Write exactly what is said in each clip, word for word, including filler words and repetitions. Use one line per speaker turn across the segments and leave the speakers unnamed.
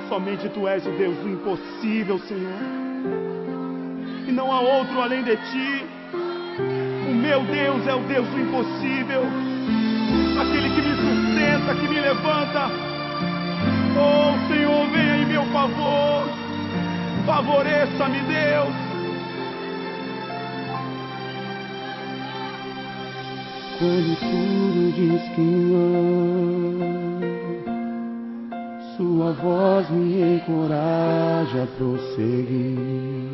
Somente Tu és o Deus do impossível, Senhor. E não há outro além de Ti. O meu Deus é o Deus do impossível. Aquele que me sustenta, que me levanta. Oh, Senhor, venha em meu favor. Favoreça-me, Deus.
Quando tudo diz que não, Sua voz me encoraja a prosseguir.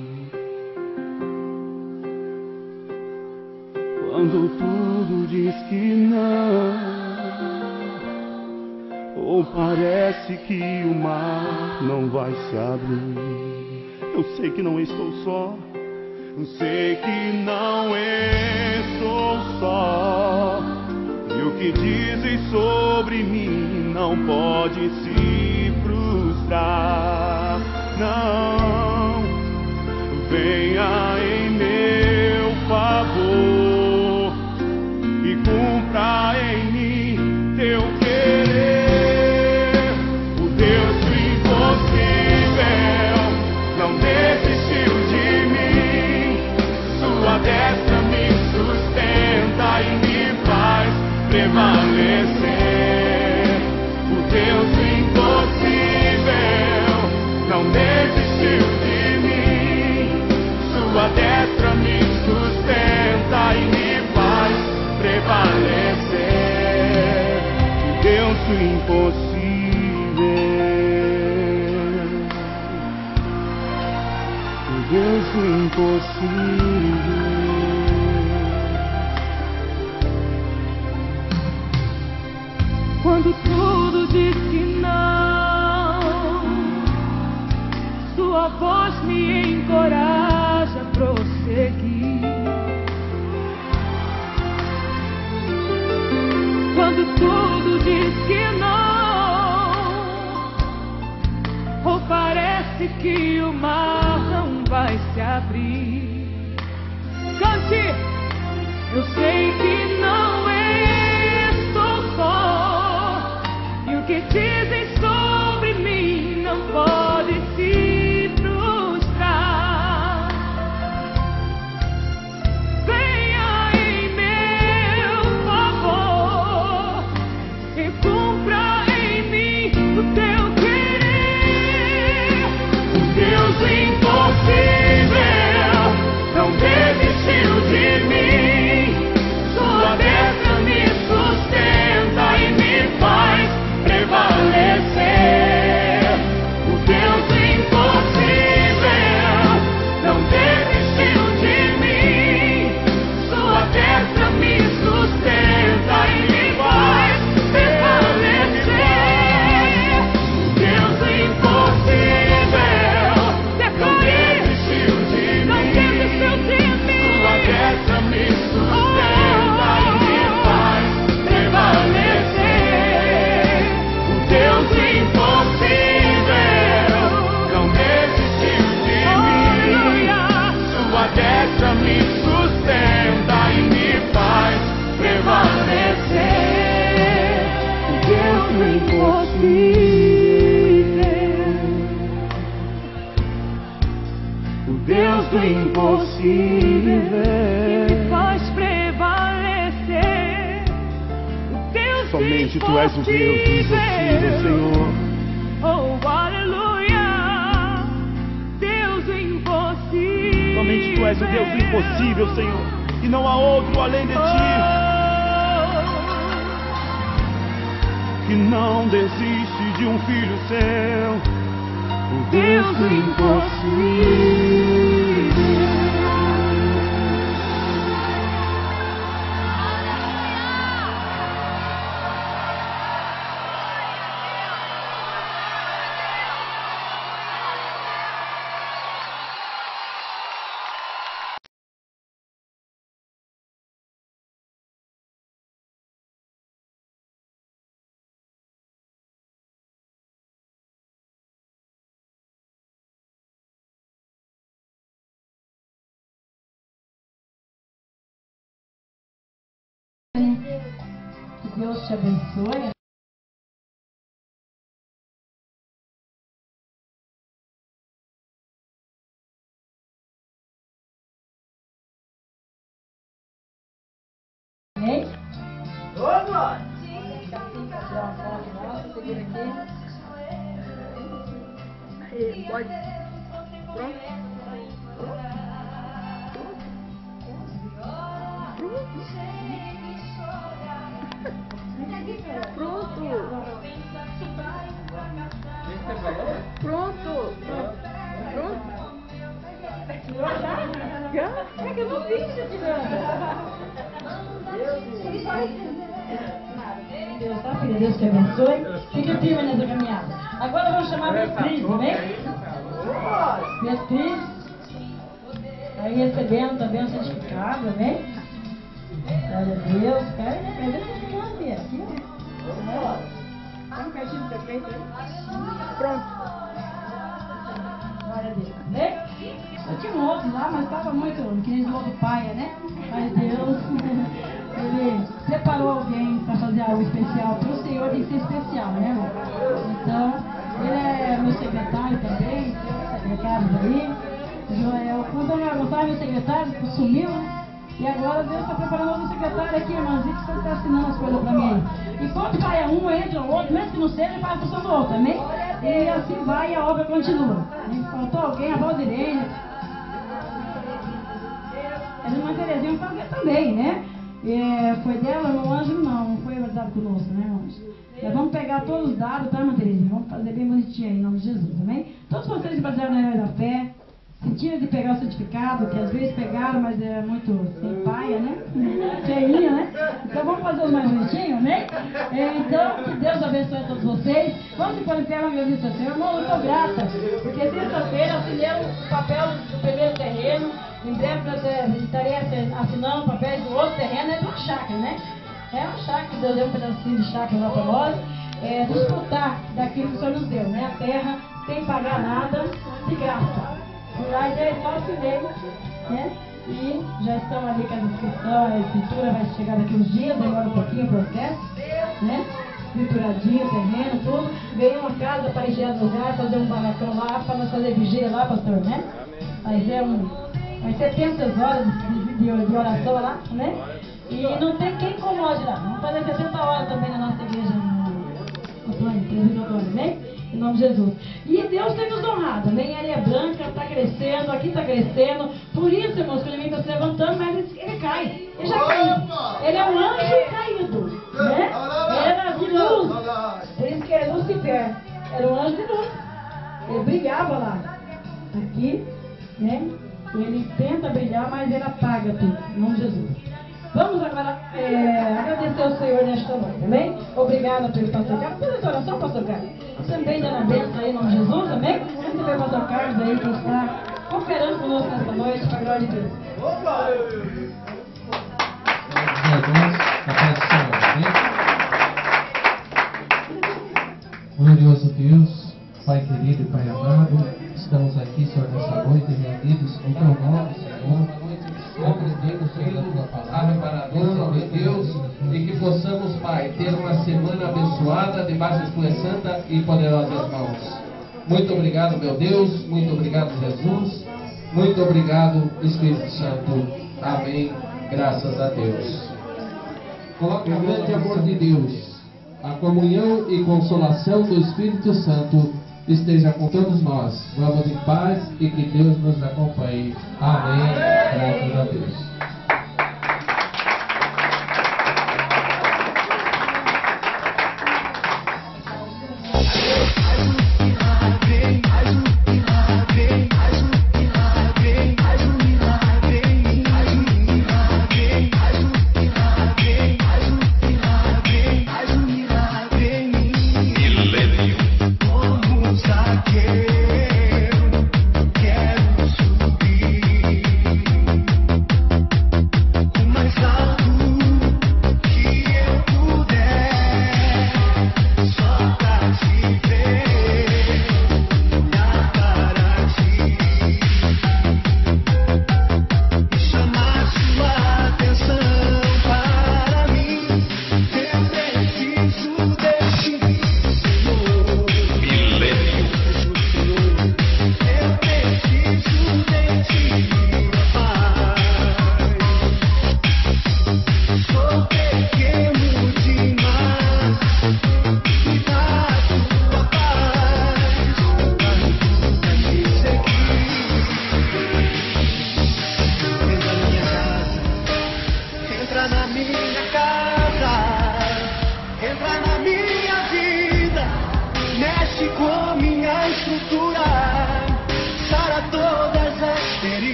Quando tudo diz que não, ou parece que o mar não vai se abrir,
eu sei que não estou só.
Eu sei que não estou só. E o que dizem sobre mim não pode se frustrar. Não, venha em meu favor e cumpra em mim Teu querer. O Deus do impossível não desistiu de mim. Sua destra me sustenta e me faz prevalecer. O Deus do impossível não desistiu de mim. Sua destra me sustenta e me faz prevalecer. O Deus do impossível, o Deus do impossível.
Quando tudo diz que não, Sua voz me encoraja a prosseguir. Quando tudo diz que não, ou parece que o mar não vai se abrir, cante, eu sei que não estou só. E o que dizem sobre mim não pode se frustrar. Venha em meu favor e cumpra em mim o Teu querer. O Deus do impossível não desistiu de mim. Sua destra me sustenta e me faz prevalecer. O Deus do impossível não desistiu de mim. Sua destra me sustenta e me faz prevalecer. O Deus do impossível não desistiu de mim. Sua destra me sustenta e me faz prevalecer. O Deus do impossível não desistiu de mim. Sua destra me sustenta e me faz prevalecer. O Deus do impossível, o Deus do impossível me faz prevalecer. O Deus
Somente Tu és o Deus do impossível, Senhor.
Oh, aleluia. Deus do impossível.
Somente Tu és o Deus do impossível, Senhor. E não há outro além de Ti. Que não desiste de um filho seu. O Deus do impossível.
Que Deus te abençoe. E pode. Pronto? Pronto. Pronto. Pronto. Já? É que eu não vi você tirando.
Deus, tá, filha? Deus te abençoe. Fique firme nessa caminhada. Agora vamos chamar a Beatriz, amém? Beatriz. Aí recebendo também o certificado, amém? Glória a Deus. Cara, né? Cadê o certificado, Bia? Aqui, ó.
Tá um cartinho do prefeito aí? Pronto.
Glória a Deus, né? Eu tinha um outro lá, mas estava muito, que nem o outro paia, né? Mas Deus, Ele separou alguém para fazer algo especial. Para o Senhor tem que ser especial, né, irmão? Então, Ele é meu secretário também, tem outros secretários aí. Joel, quando eu não estava meu secretário, sumiu, né? E agora Deus está preparando outro secretário aqui, irmãozinho, que está assinando as coisas para mim aí. Enquanto vai a um, entra o outro, mesmo que não seja, ele faz a função do outro, amém? E assim vai e a obra continua. Faltou alguém, a Valdirene. A irmã Terezinha fazia também, né? É, foi dela, o Ângelo não, não foi batizado conosco, né, irmãos? É, vamos pegar todos os dados, tá, irmã Terezinha? Vamos fazer bem bonitinho aí, em nome de Jesus, amém? Todos vocês que basearam na Herói da Fé, sentiram de pegar o certificado, que às vezes pegaram, mas é muito sem paia, né? Cheinha, né? Então vamos fazer os mais bonitinhos, né? É, então, que Deus abençoe a todos vocês. Vamos se pôr em pé, uma agradecer ao Senhor. Irmão, eu estou grata, porque sexta-feira assinei o papel do primeiro terreno. Em breve eu estarei assinando papéis do outro terreno, é de uma chácara, né? É uma chácara, Deus deu um pedacinho de chácara lá para nós, é, desfrutar daquilo que o Senhor nos deu, né? A terra sem pagar nada, de graça. Mas é só assinei, né? E já estão ali com a inscrição, a escritura vai chegar daqui uns dias, demora um pouquinho o processo, né? Escrituradinho, terreno, tudo. Veio uma casa para encher o lugar, fazer um barracão lá, para nós fazer vigia lá, pastor, né? Mas é um... Vai ser setecentas horas de, de, de oração lá, né? E não tem quem incomode lá. Vamos fazer setenta horas também na nossa igreja, no Antônio, presbítero Antônio, né? Em nome de Jesus. E Deus tem nos honrado, amém? Areia Branca está crescendo, aqui está crescendo. Por isso, irmãos, que o inimigo está se levantando, mas ele, ele cai. Ele já caiu. Ele é um anjo caído, né? Ele era de luz. Por isso que é Lucifer. Era um anjo de luz. Ele brilhava lá. Aqui, né? Ele tenta brilhar, mas ele apaga tudo, em nome de Jesus. Vamos agora é, agradecer ao Senhor nesta noite, amém? Obrigada pelo pastor Carlos. Faz essa oração, pastor Carlos. Também dando a bênção aí, em nome de Jesus, amém? Receber o pastor Carlos aí, que está cooperando conosco nesta noite, para a glória de Deus. Opa!
Glorioso Deus, Pai querido e Pai amado, estamos aqui, Senhor, nessa noite, reunidos em teu nome, Senhor, aprendendo sobre a tua palavra para a glória de Deus, e que possamos, Pai, ter uma semana abençoada debaixo das tuas santas e poderosas mãos. Muito obrigado, meu Deus, muito obrigado, Jesus, muito obrigado, Espírito Santo. Amém. Graças a Deus. Com o grande amor de Deus, a comunhão e consolação do Espírito Santo esteja com todos nós. Vamos em paz e que Deus nos acompanhe. Amém. Graças a Deus.
Quero subir.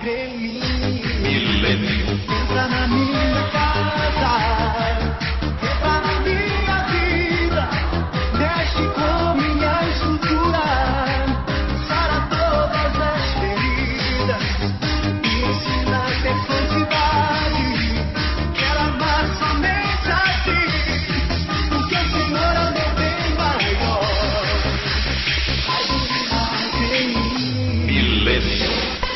em mim. Entra na minha casa, entra na minha vida, mexe com minha estrutura, sara todas as feridas, me ensina a ter santidade. Quero amar somente a ti, porque o Senhor é o meu bem maior. Milênio.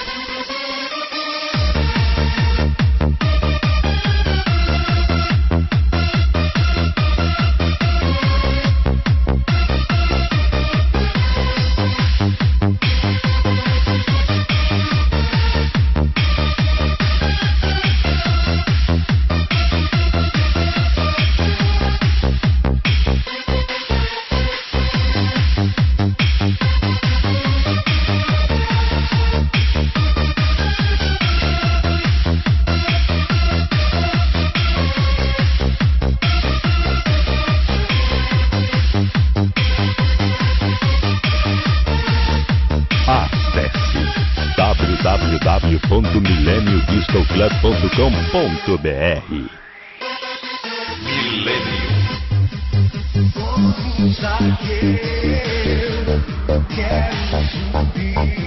w w w ponto millennium disco club ponto com ponto b r.
Milênio. Como um zagueiro, quero subir.